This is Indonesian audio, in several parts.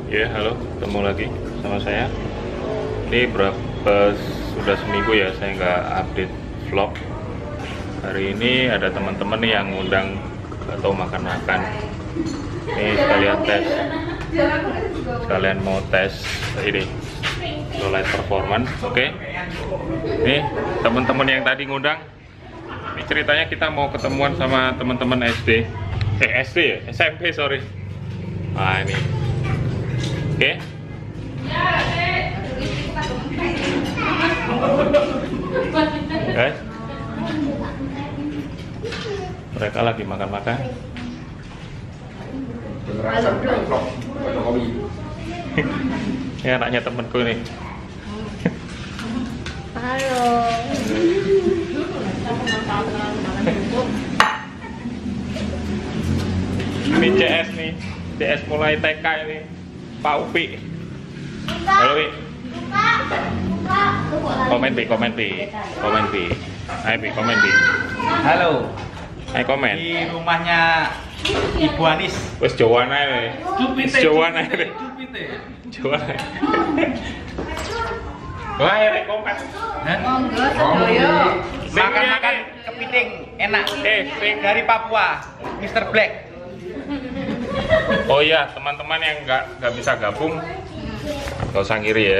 Ya, halo, ketemu lagi sama saya. Ini sudah seminggu ya saya nggak update vlog. Hari ini ada teman-teman yang ngundang atau makan-makan. Ini sekalian mau tes ini low light performance. Oke. Ini teman-teman yang tadi ngundang. Ini ceritanya kita mau ketemuan sama teman-teman SD ya, SMP sorry. Nah ini. Oke. Guys, mereka lagi makan-makan. Ini anaknya temenku nih. Halo. Ini CS nih, CS mulai TK ini, Pak Upi. Halo Wi. Komen Pi. Ayo Pi, komen Pi. Halo. Ayo komen. Di rumahnya Ibu Anis. Wes Jawan ae. Cupite. Jawan ae. Cupite. Jawan ae. Wah, ayo komen. Monggo sedoyo. Makan-makan kepiting enak. Dari Papua, Mr. Black. Oh iya, teman-teman yang nggak bisa gabung, nggak usah ngiri ya.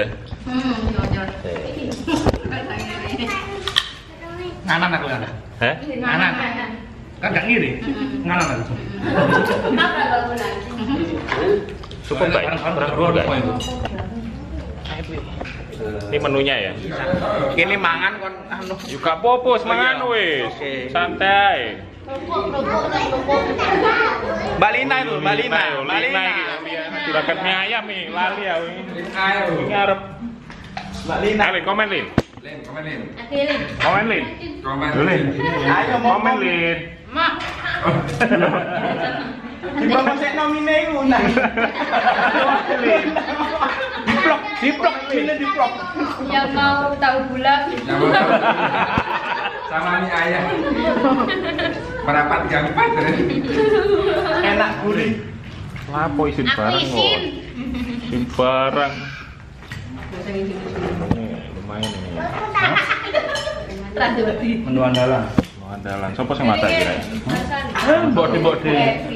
Nganan aku kan. Hah? Nganan. Kan gak ngiri. Nganan aku. Cukup baik. Kurang enggak? Ini menunya ya. Ini mangan kon anu. Juga popo semangat wis. Oke. Santai. Mbak Lina itu, Mbak Lina. Juragan mie ayam nih, lali ya. Ayo. Ini arep. Mbak Lina. Ayo komen Lin. Komen Lin. Ayo Komen Lin. Mak. Dibangun sik nomine iku nah. Diplok, ini diplok. Yang mau tahu bulan. Sama mie ayam. Merapat gampang. Enak gurih. Lapo isin Aku barang isin. Isin barang. Ini lumayan ini ya. Menu andalan. Mau andalan. Sopo sing masak kira? Bodi.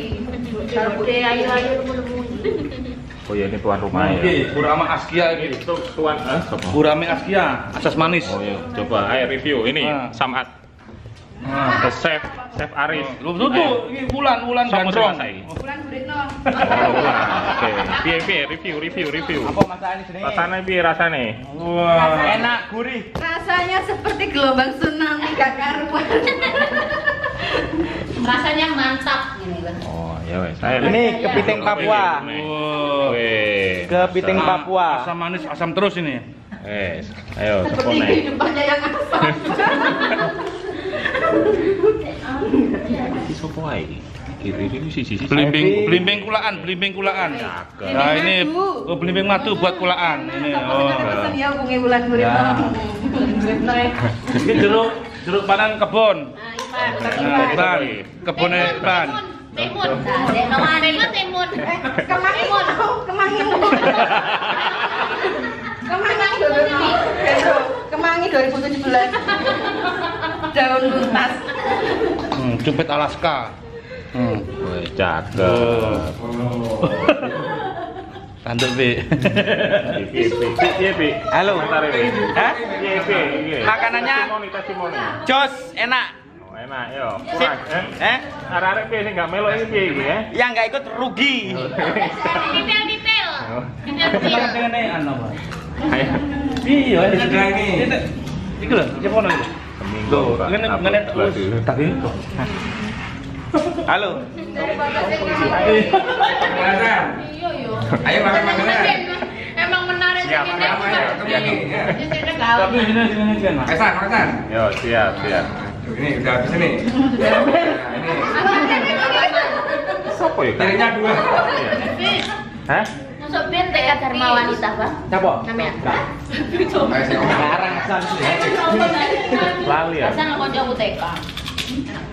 Oh ya ini tuan rumah ya. Oke, Burama Askia ini. Itu tuan sopo? Burame Askia, asas manis. Oh iya, coba ayo review ini Samad. Chef Aris. Lu tuh ini bulan Sopo sing gandrong. masak iki? Bulan Buritno. Oh, bulan. Oke. Piye review. Apa masakannya sini? Rasane piye rasane? Wah, enak gurih. Rasanya seperti gelombang tsunami gak karuan. Rasanya mantap ini, Bang. Oh, ya wes. Ayo. Ini kepiting Papua. Weh. Kepiting Papua. Asam manis, asam terus ini. Wes. Ayo, Seperti sepone. kehidupannya yang asam. Iki sopo ae iki? Kiri sisi. Belimbing kulaan. Cakep. Nah, ini belimbing madu buat kulaan. Ini. Oh. Pesan ya hubungi Bulan Buritno. Buritno ya. Ini jeruk panen kebun. Iban. Kebun Iban. Timun. Timun. Kemangi 2017. Daun luntas. Cupit Alaska. Wih, cakep. Tanduk Bi. Piye, Halo. Bentar, Pi. Hah? Piye. Makanannya testimoni. jos enak. Oh, enak yo. Sip. Kurang, Arek-arek piye sing gak melok iki piye iki ya? Yang nggak ikut rugi. Detail. Dengan anu, Pak. Ayo. Iya, Sudah ini. Iku lho, siapa ono iku? Seminggu. Ngene tadi. Halo. Ayo makan makanan. Emang menarik Siap, ini. siap, Tapi sini. Makan. Yo, siap. Ini udah habis ini. Sopo ya? Piringnya 2. Hah? Masuk bin TK Dharma Wanita, Pak. Siapa? Namanya. Ayo saya ngomong. Larang asal sih. Lali ya. Hasan konco TK.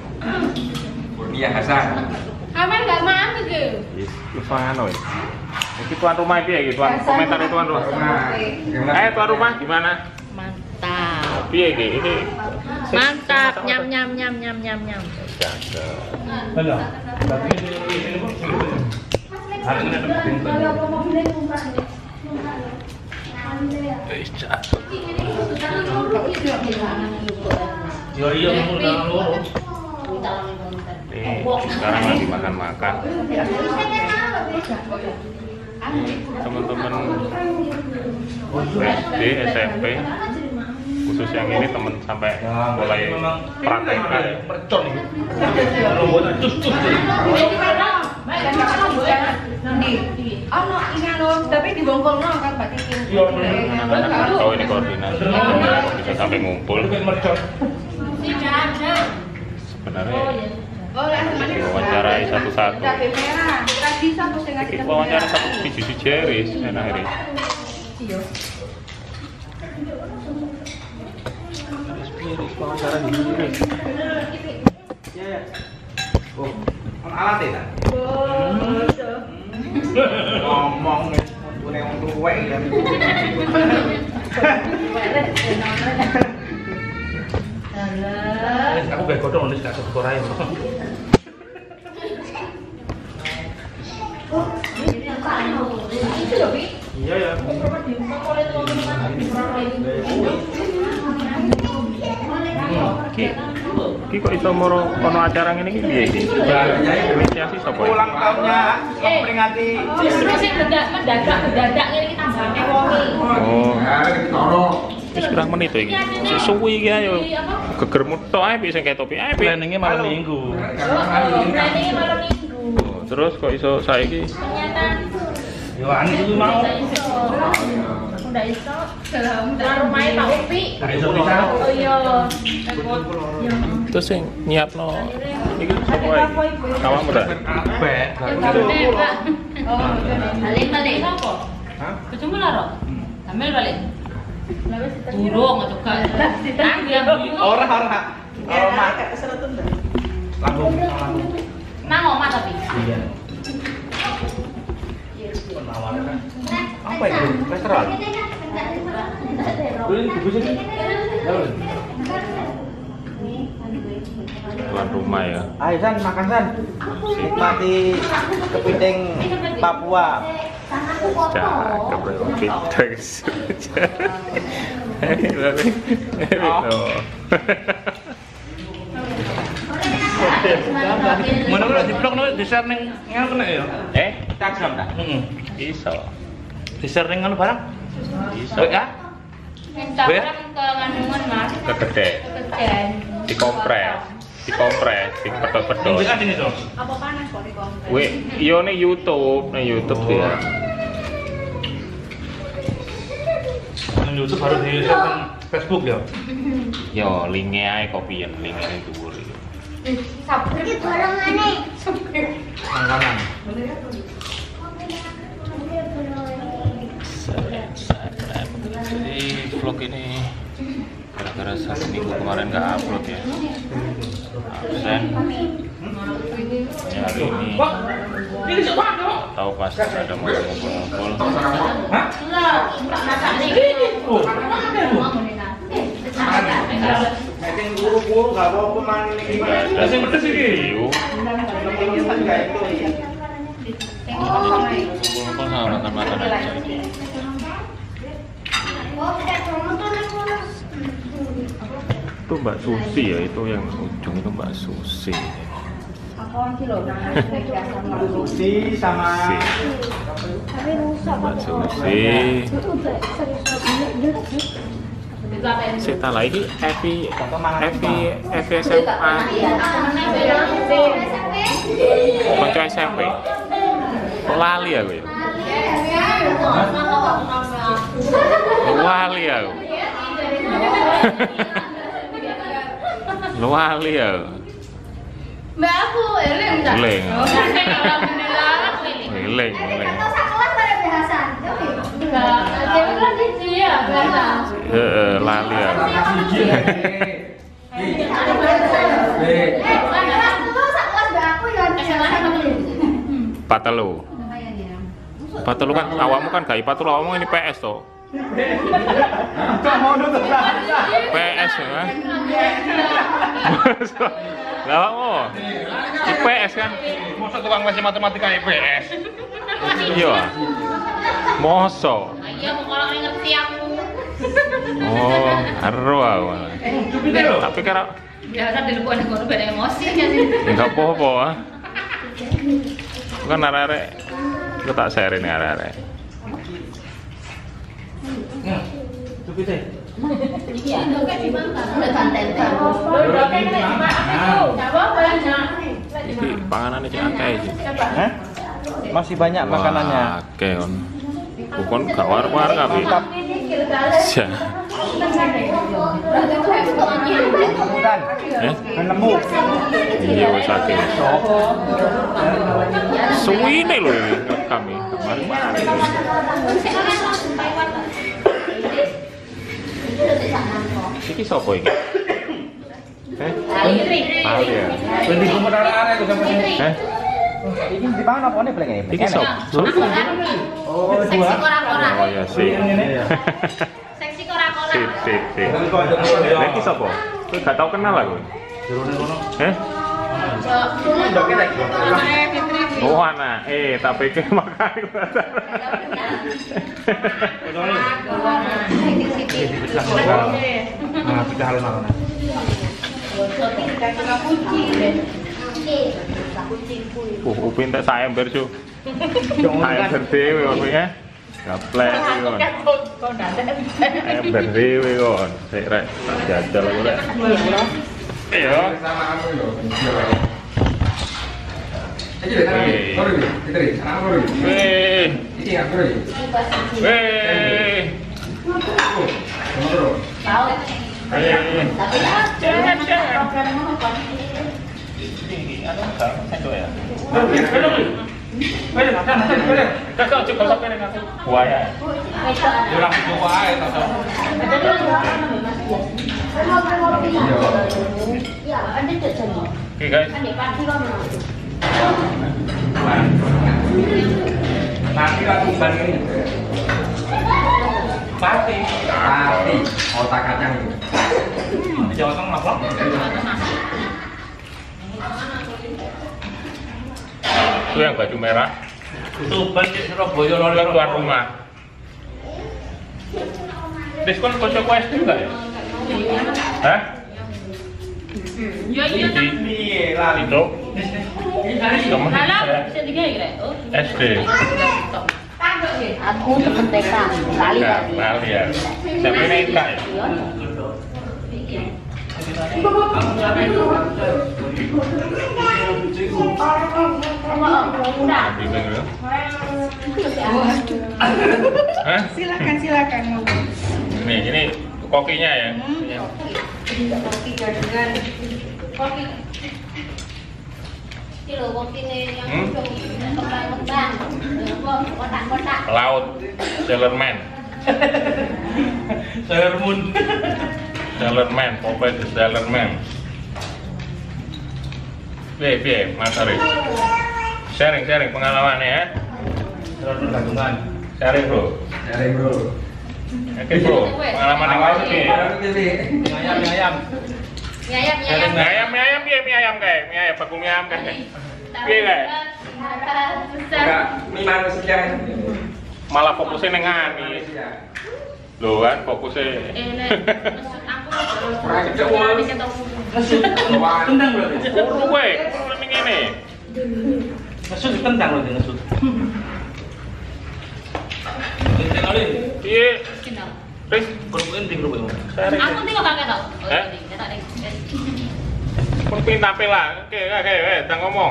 Kurnia Hasan. Aman enggak maaf gitu. Ivan wis. Iki tuan rumah piye iki? Tuan komentar tuan rumah. Tuan rumah gimana? Mantap. Piye iki? Ini Mantap. Nyam nyam nyam nyam nyam nyam. Halo. Ini Bu. Hari ini ada pintu. Iya, udah loro. Sekarang lagi makan-makan. Teman-teman SD, SMP, khusus yang ini teman sampai mulai praktek. Percon ini. Kalau buat cus-cus. Tapi dibongkol kan Pak Titin. Anak-anak tahu ini koordinasi, bisa sampai ngumpul. Sebenarnya diwawancarai satu-satu. Wawancara satu si Jeris, enak ini. Wawancara di sini. Oh, alat ya? Ngomong nih, punya yang tua ya. Aku gak godong nih, gak kekorai. Iya ya. Ki kok iso moro ono acara ngene iki piye iki? Inisiasi sapa? Ulang tahunnya memperingati. Justru sing mendadak ngene iki tambahane wonge. Oh, Toro. wis pirang menit to iki? Sik suwi iki ayo. Gegermu tok ae bisa kayak topi ae. Planningnya malam minggu. Planning malam minggu. Oh, terus kok iso saiki? Ternyata Yo ani dulu mau. udah iso. Rumahnya Pak Upi. Gak iso bisa. Oh iya. Terus sing nyiapno iki sapa iki? Kawamu dah. Bek. Balik apa? Hah? Bojomu laro? Sambil balik. Burung atau gak? Ora. Lambung. Nang omah tapi. Iya. Penawaran. Apa itu? Restoran. Ini bungkusnya. Tuan rumah ya. Ayo San, makan San. Nikmati kepiting Papua. Cakep bro, pintar Mana udah di blog di share neng nganu kena ya? Instagram dah. Iso. Di share neng nganu barang? Iso. WA? Instagram ke ngandungan mas. Kegede. Kekecian. Dikompres, dipedot-pedot. WA sini tuh. Apa panas kok di kompres? Wih, iyo nih YouTube dia. Neng YouTube harus di share neng Facebook ya? Yo, linknya aja kopian, linknya yang dhuwur iki. Sabtu iki golongane. Makanan. Jadi vlog ini gara-gara satu minggu kemarin nggak upload ya, absen. Hari ini tahu pas ada mau ngumpul-ngumpul. Lah, tak masak nih. Meeting guru-guru gak apa-apa main ini. Ada video ngumpul-ngumpul sama makan-makan aja. Itu Mbak Susi ya, itu yang ujung itu Mbak Susi. Susi sama Mbak Susi. Saya lagi Evi SMA. Konco SMP. Lali aku ya. Lali aku. Lali aku. Mbak aku eleng enggak? Eleng. Alhamdulillah. Eleng. Lali aku. Patelo. Patul kan awakmu kan gak patul awakmu ini PS toh. PS ya. Lah awakmu. IPS kan. Masa tukang les matematika IPS. Iya. Moso. Iya, mau orang yang ngerti aku. Oh, karo aku. Tapi karo Biasa di luar aku beda emosi aja sih. enggak apa-apa. Ah. Bukan arek-arek. Aku tak share ini arek-arek. Cukup deh. Iya, kan di mana? Udah santai kan. Iki panganane cek akeh iki. Hah? Masih banyak makanannya. Akeh kon. Bukan gak war-war kabeh. Ya. Nemu. Iya wis akeh. Suwine lho ini kami. Mari-mari. Iki sapa iki? Ali ya. Bendi kumur arek-arek itu sama ini. Ini di mana apa nih paling ini? Iki sop. Oh, Seksi dua. kora-kora. Oh ya sih. Seksi kora-kora. Sip. Iki sapa? Kowe gak tau kenal aku. Oh anak, tak pikir makan. Nah, kita harus makan. Upin tak saya ember cu. Saya ember dewe kon ya. Gaplek kon. Ember dewe kon. Sik rek, tak jajal aku rek. Iya. Sama aku loh. Aja deh, baru ini. Kita deh, anak baru ini. Weh. Ini aku baru ini. Weh. Sama terus. Oke guys. Nanti lah tumbang ini. Pati. Otak kacang itu. Jawa Tengah apa? Itu yang baju merah. Tuban di Surabaya Itu lho tuan rumah. Diskon kocok SD enggak ya? Hah? Iya. Piye lali Itu? Kamu Alam, bisa digawe oh. SD. Aku temen TK, kali Ya, lali ya. Sampai naik ya? Bingung lu? Hah? Silakan Ini kokinya ya. koki dengan Kopi. Ini loh kopinya yang kembang-kembang. Kotak-kotak. Laut Sailorman. Sailor Moon. Sailorman, Popeye the Sailorman. Piye, Mas Arif? Sharing pengalamannya ya. Sailor Moon gantungan. Sharing bro. Dari bro. Oke bro, pengalaman yang lain piye? Ayam. Mie ayam. Mie ayam bakul mie ayam kayak. Piye kayak? Enggak, mie manusia. Malah fokusnya neng Ani. Loh kan fokusnya. Tendang berarti. Kuru gue, kuru ning ngene. Ngesut tendang berarti ngesut. Tendang kali. Piye? Wis, Kurang penting rupanya. sharing. Aku tinggal kakek tau. Pun pin tampil lah. Oke, tang ngomong.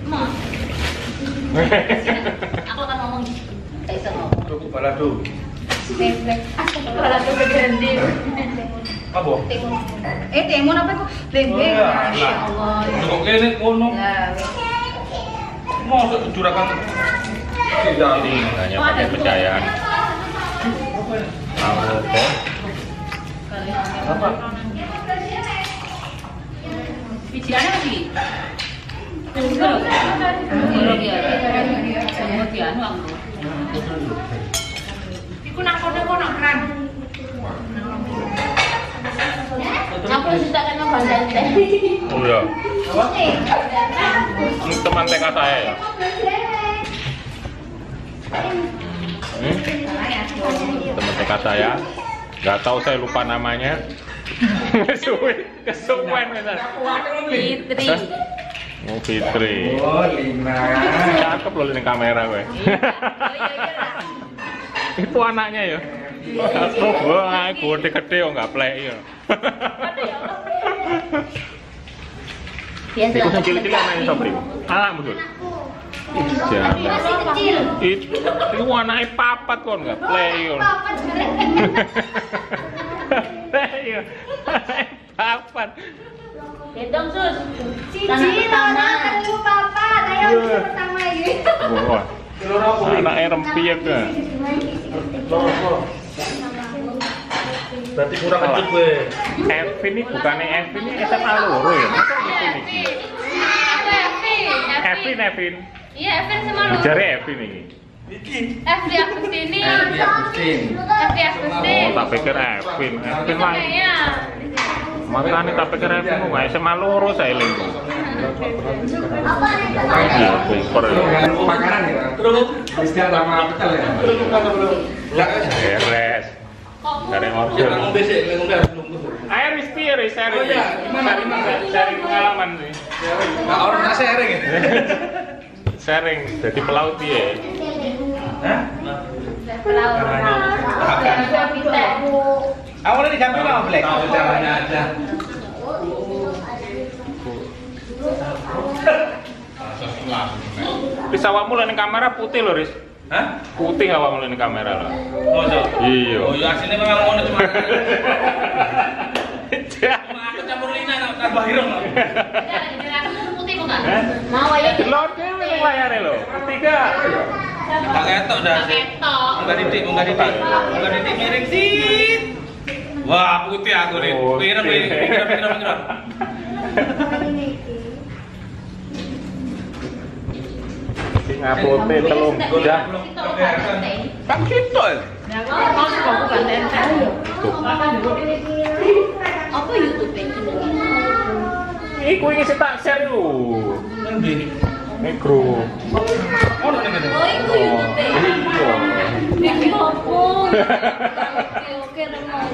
Aku akan ngomong. Tak bisa ngomong. Cukup balado. Kalau tuh berganti. Apa? Timun apa kok? Lembek. Ya Allah. Kok kene kono. Lah, Mau juragan. Tidak. Ini hanya pakai percayaan. Apa? Bijiannya lagi. Tunggu. Tunggu dia. Tunggu dia. Iku nak kode-kode keren. Aku suka kan ngebandang teh. Oh iya. Ini teman TK saya ya. Teman TK saya. Nggak tahu, saya lupa namanya. Kesuwen bener. Fitri. Oh Fitri. Oh, 5. Cakep loh ini kamera gue. Itu anaknya ya. Wah, gede-gede kok nggak play ya. Biasa. Itu yang cilik-cilik anaknya Sobri. Anak betul. Jangan. Masih kecil. Itu anaknya papat kok nggak play ya. Papat Play ya. Papat. Gendong sus. Cici, Nona, lu papa, ayo pertama ini. Wah. Anaknya rempiak ya. Berarti kurang kecut gue. Evin ini bukannya Evin ini SMA loro ya? Masa Evin ini? Evin. Iya, Evin sama lu. Jare Evin ini. Evin Agustini. Iya. Evin Agustin. Oh, tak pikir Evin. Evin lah. Iya. Makanya tak pikir Evin kok nggak SMA loro saya lingkup. Apa nih? Iya, super ya. Makanan ya. Terus bisa sama pecel ya. Beres. Dari order. Air wis piye Riz, sharing. Oh iya, gimana? Sharing pengalaman sih. Nah, orang tak sharing ya. Sharing jadi pelaut piye? Hah? Pelaut. Awalnya dicampur sama Black. Tahu caranya aja. Riz, awakmu lho ning kamera putih lho, Riz. Hah? Putih awakmu lho ning kamera lho. Oh, so. Iya. Oh, ya aslinya memang ngono cuma. Cuma aku campur lina tambah ireng loh. Putih bukan? Mau aja. Delok dhewe ning layare lho. Ketiga. Tak ketok dah sih. Ketok. Enggak ditik, enggak ditik. Enggak ditik miring sih. Wah, putih aku nih. Ireng, ireng. Sing upload telung udah. Kan gitu. Apa YouTube channelnya? Iku iki sing tak share lho. Ngendi? Ning grup. Ono ning ngene. Oh, itu YouTube. Iya. Iki opo? Oke,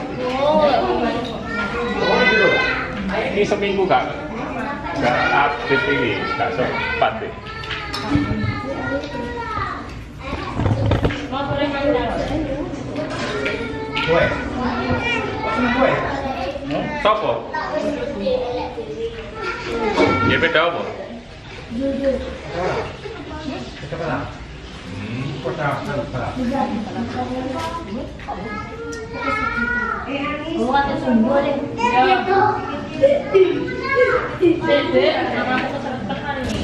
Ini seminggu gak update ini, gak sempat deh. Kue. Kok seneng kue? Sopo? Ya beda apa? Bukan sumbu deh. Dede, nama aku kesempatan hari ini.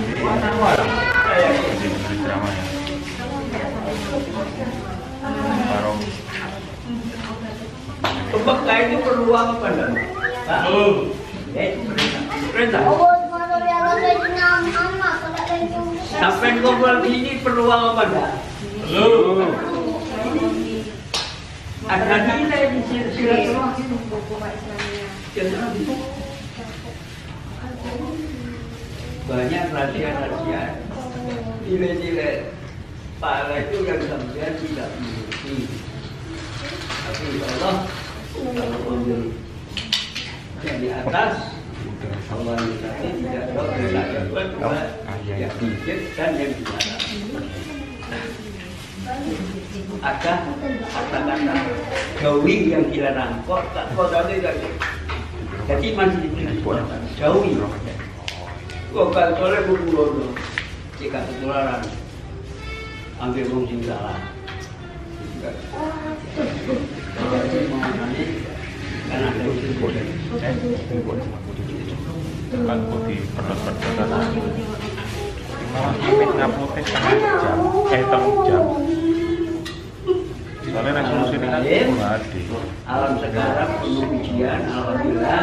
Drama ya. Barong. Tebak kayak ini perlu uang apa enggak? Oh. Perintah. Sampai ngobrol gini perlu uang apa enggak? Halo. Ada nilai di sini. Banyak rahasia-rahasia. Nilai-nilai pahala itu yang sampai tidak memiliki. Tapi Allah memberi yang di atas Allah ini tidak tahu yang dikit dan yang di atas. Ada kata-kata gawi yang kita rangkok tak kau tadi lagi. Jadi masih diberi gawi. Kau kalau boleh berbulan jika ketularan ambil fungsi salah. Karena ada Kan putih pedas-pedas. Nguploadnya setengah jam. Soalnya resolusi ini kan pribadi. alam sekarang penuh ujian, alhamdulillah.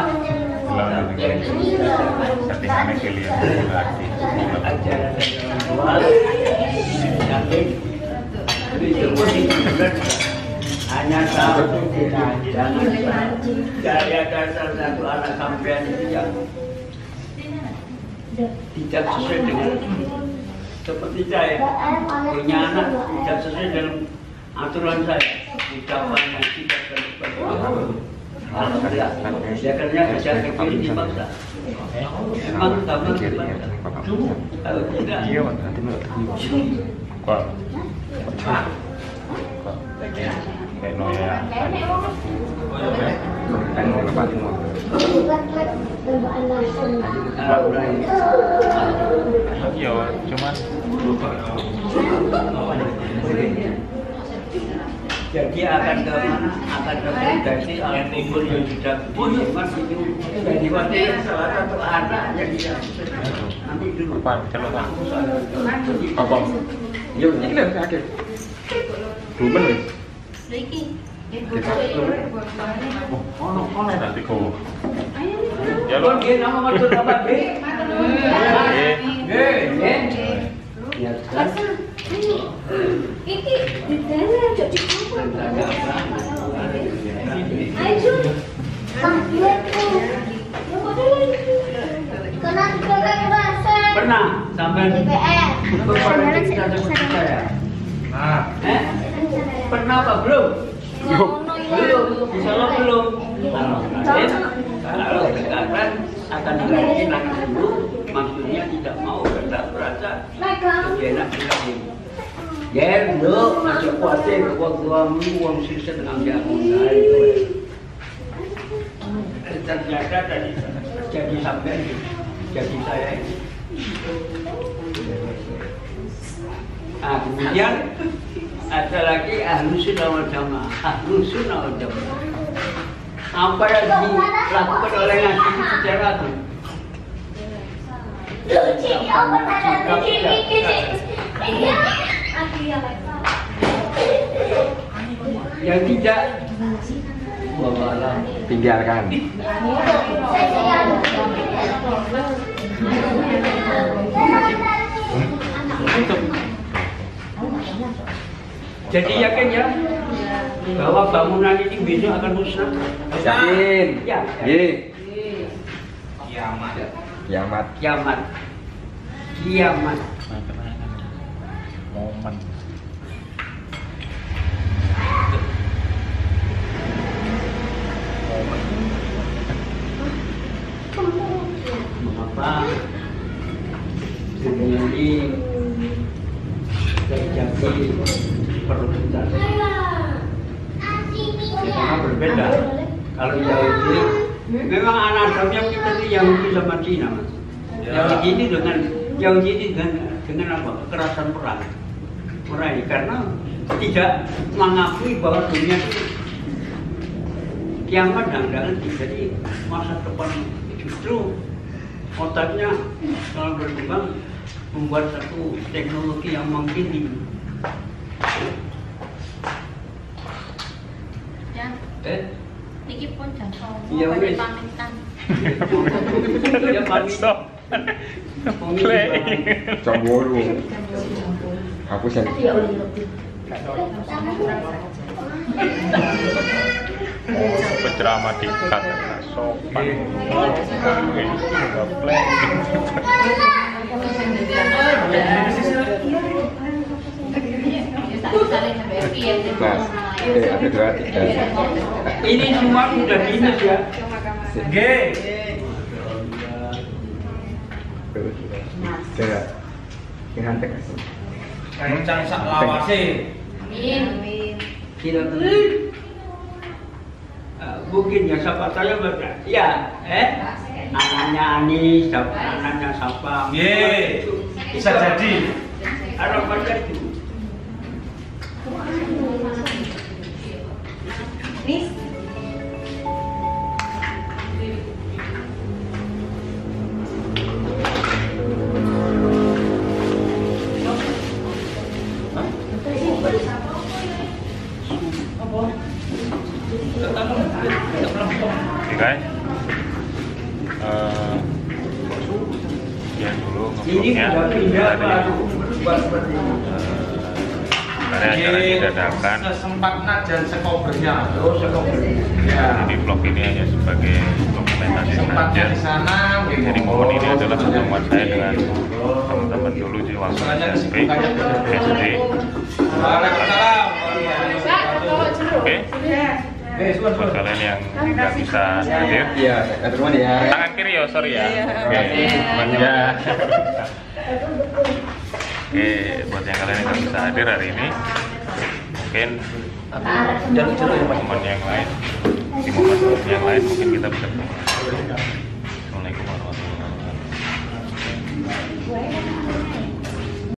Settingannya kalian pribadi. Ajaran spiritual yakin itu pun hanya satu jangan saya dasar satu anak sampean itu yang tidak sesuai dengan seperti saya punya anak tidak sesuai dengan aturan saya ucapannya tidak seperti dia kerja sejak kecil dipaksa memang tambah dipaksa kalau tidak Kok? Kayak noya. Iya, cuman jadi akan ke mana? Akan ke pribadi alam kubur yang tidak mas itu jadi waktu salah satu anak yang tidak nanti dulu apa? Coba Pak. Apa? Yo, ini lah akhir. Ruben wis. Iki. Oh, nanti kok. Ya lo lo. dia nama maksud apa B? Ya Iki di dalam ada di kamar. Ayo. pernah sampai DPR. saya. Pernah apa belum? Belum. Insya Allah belum. Kalau sekarang akan diganti lagi dulu, maksudnya tidak mau berasa enak lagi. Ya, lo macam kuatir waktu kamu uang sisa dengan dia mulai. Ternyata tadi jadi sampai jadi saya. Nah, kemudian ada lagi ahlu sunnah wal jamaah. Ahlu sunnah wal jamaah. Apa yang dilakukan oleh ngaji secara itu? Yang tidak Tinggalkan. jadi yakin ya bahwa bangunan ini besok akan musnah. Yakin. Ya. Ye. Kiamat. Kiamat. Kiamat. Kiamat. Momen. Mengapa dunia ini terjadi perebutan? Karena berbeda. Kalau Yahudi, memang anadamnya kita itu Yahudi sama Cina, mas. Yahudi ini dengan apa? Kekerasan perang. Merai karena tidak mengakui bahwa dunia itu kiamat dan jadi masa depan. Justru otaknya kalau berkembang membuat satu teknologi yang mengkini. Ya. Iki pun jangkau. Iya, wes. Pamitan. Ya pamit. Cemburu. Aku sen. Penceramah di kata sopan. Mas. Ada 2, 3. Ini semua sudah dinas ya. G. Saya. Dengan tegas. Kencang sak lawase. Amin. Tidak mungkin ya siapa saya baca. Ya, anaknya Anis, anaknya siapa? Ye. Bisa jadi. Ada baca itu. Oke guys, ya dulu Ini ngebloknya sudah pindah dari baru buat seperti ini. Sebenarnya acara ini dadakan. Sesempatnya dan sekobernya. Oh, sekolah. Ya. Jadi vlog ini hanya sebagai dokumentasi Sempatnya saja. di sana. Jadi momen ini adalah pertemuan saya dengan teman-teman dulu di waktu Soalnya SMP, kesibukannya SD. Waalaikumsalam. Oke, buat kalian yang nggak bisa hadir, Iya, satu rumah ya. tangan kiri ya, sorry ya. Oke, ya. Oke, buat yang kalian yang nggak bisa hadir hari ini, mungkin momen yang lain, di momen yang lain mungkin kita bisa ketemu. Assalamualaikum warahmatullahi wabarakatuh.